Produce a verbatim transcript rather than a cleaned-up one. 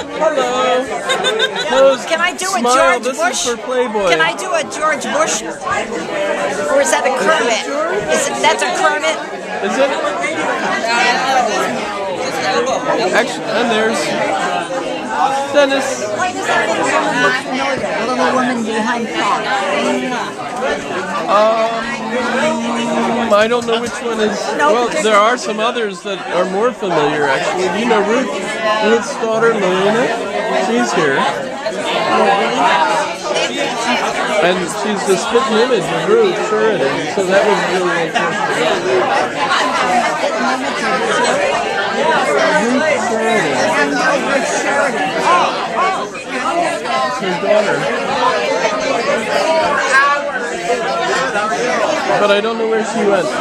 Hello. Pose, Can I do a smile. George This Bush? is for Playboy. Can I do a George Bush? Or is that a Kermit? Is it, that's a Kermit? Is it? Actually, and there's Dennis. Why does that little woman look familiar? The little woman behind Paul. Um, I don't know which one is. Well, there are some others that are more familiar, actually. You know Ruth, Ruth's daughter, Lorena? She's here. And she's the spitting image of Ruth Sheridan, so that was really interesting. Ruth Sheridan. Her daughter. But I don't know where she went.